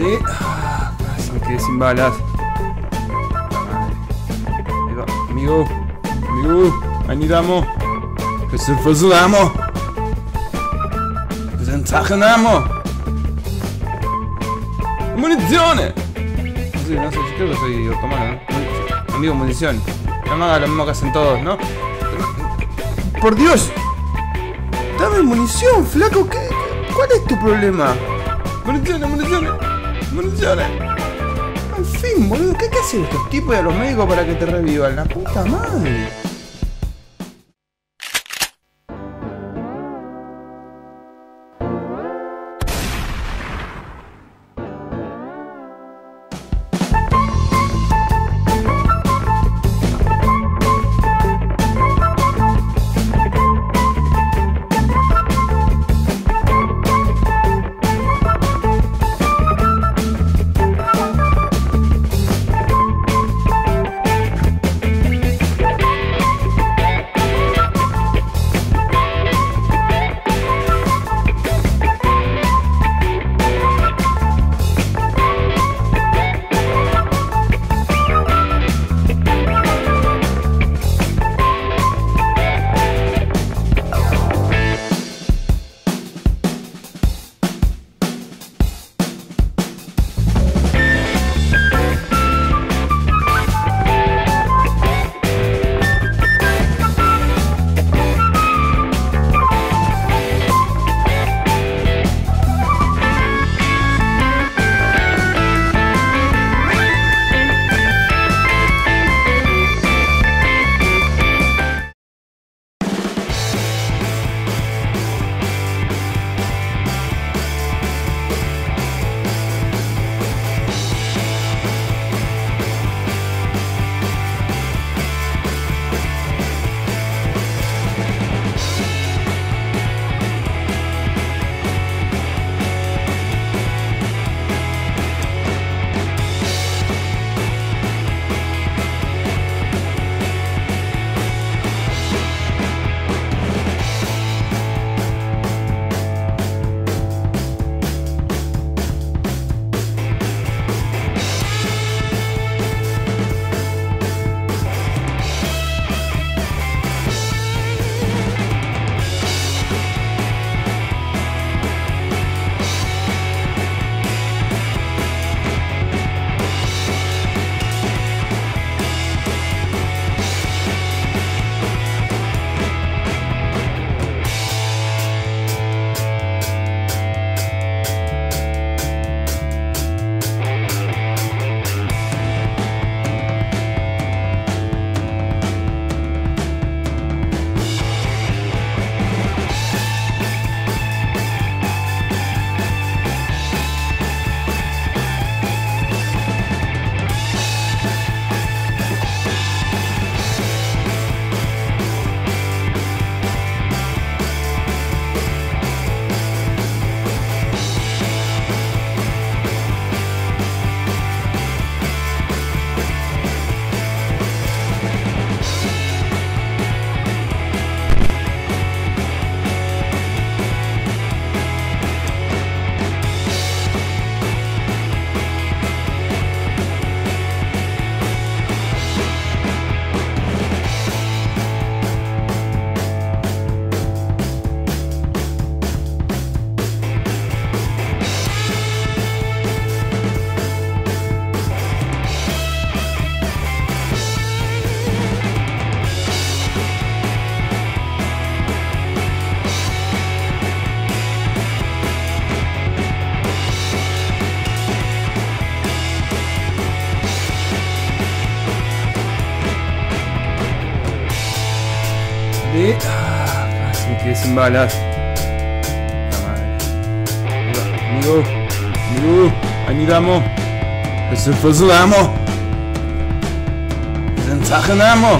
Sí. Casi me quedé sin balas. Ahí va. Amigo. I need ammo. Questo è il faso d'ammo. Cosa un sacco d'ammo. Munizione. No sé, yo creo que soy otomano, ¿no? Amigo, munición. No me haga lo mismo que hacen todos, ¿no? ¡Por Dios! ¡Dame munición, flaco! ¿Cuál es tu problema? ¡Municiones! Al fin, boludo, ¿qué hacen estos tipos y a los médicos para que te revivan? ¡La puta madre! Sí. Casi me quedé sin balas. Amigo, I need ammo. Questo è il faso d'ammo. Cosa un sacco d'ammo.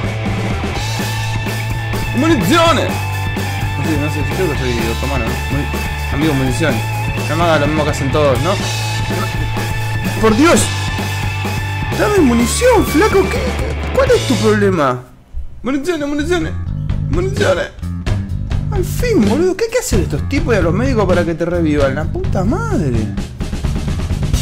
Munizione. No sé, yo creo que soy otomano, ¿no? Amigo, munición. No me haga lo mismo que hacen todos, ¿no? ¡Por Dios! ¡Dame munición, flaco! ¿Cuál es tu problema? ¡Municiones! Al fin, boludo, ¿qué hacen estos tipos y a los médicos para que te revivan? ¡La puta madre!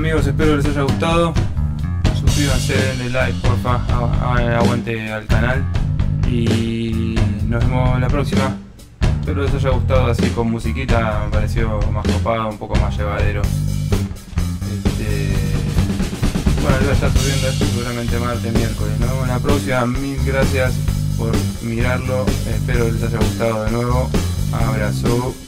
amigos, espero que les haya gustado. Suscríbanse, denle like, porfa, aguante al canal. Y nos vemos la próxima. Espero que les haya gustado, así con musiquita me pareció más copado, un poco más llevadero. Bueno, ya está subiendo esto seguramente martes, miércoles. Nos vemos en la próxima. Mil gracias por mirarlo. Espero que les haya gustado de nuevo. Abrazo.